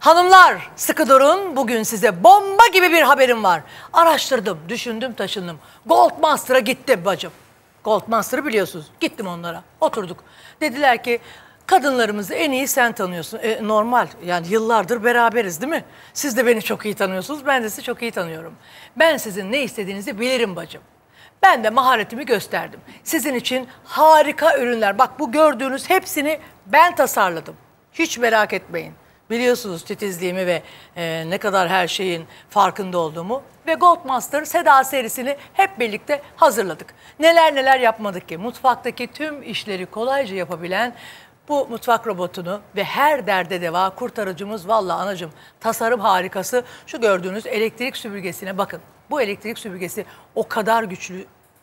Hanımlar sıkı durun, bugün size bomba gibi bir haberim var. Araştırdım, düşündüm, taşındım. Goldmaster'a gittim bacım. Goldmaster'ı biliyorsunuz. Gittim onlara, oturduk. Dediler ki kadınlarımızı en iyi sen tanıyorsun. Normal, yani yıllardır beraberiz değil mi? Siz de beni çok iyi tanıyorsunuz, ben de sizi çok iyi tanıyorum. Ben sizin ne istediğinizi bilirim bacım. Ben de maharetimi gösterdim. Sizin için harika ürünler. Bak bu gördüğünüz hepsini ben tasarladım. Hiç merak etmeyin. Biliyorsunuz titizliğimi ve ne kadar her şeyin farkında olduğumu. Ve Goldmaster Seda serisini hep birlikte hazırladık. Neler neler yapmadık ki. Mutfaktaki tüm işleri kolayca yapabilen bu mutfak robotunu ve her derde deva kurtarıcımız, vallahi anacığım tasarım harikası. Şu gördüğünüz elektrik süpürgesine bakın. Bu elektrik süpürgesi o kadar güçlü.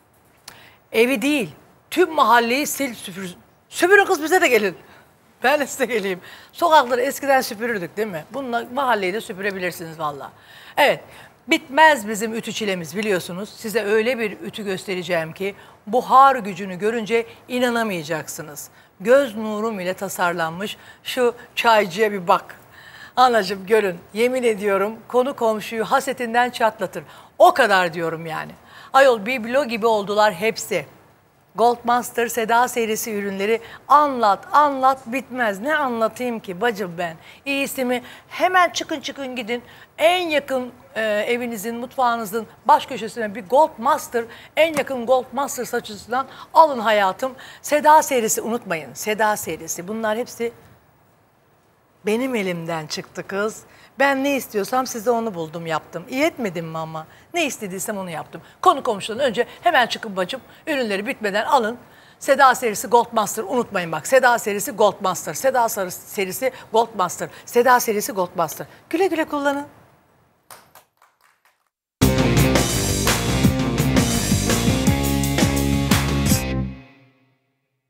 Evi değil, tüm mahalleyi sil süpür. Süpürün kız, bize de gelin. Ben de size geleyim. Sokakları eskiden süpürürdük değil mi? Bununla mahalleyi de süpürebilirsiniz vallahi. Evet, bitmez bizim ütü çilemiz biliyorsunuz. Size öyle bir ütü göstereceğim ki buhar gücünü görünce inanamayacaksınız. Göz nurum ile tasarlanmış şu çaycıya bir bak. Anacığım görün, yemin ediyorum konu komşuyu hasetinden çatlatır. O kadar diyorum yani. Ayol biblo gibi oldular hepsi. Goldmaster Seda serisi ürünleri anlat bitmez. Ne anlatayım ki bacım ben? İyisi mi? Hemen çıkın gidin. En yakın evinizin, mutfağınızın baş köşesine bir Goldmaster, en yakın Goldmaster saçısından alın hayatım. Seda serisi unutmayın. Seda serisi. Bunlar hepsi benim elimden çıktı kız. Ben ne istiyorsam size onu buldum, yaptım. İyi etmedim mi ama? Ne istediysem onu yaptım. Konu komşudan önce hemen çıkın bacım. Ürünleri bitmeden alın. Seda serisi Goldmaster, unutmayın bak. Seda serisi Goldmaster, Seda serisi Goldmaster, Seda serisi Goldmaster. Güle güle kullanın.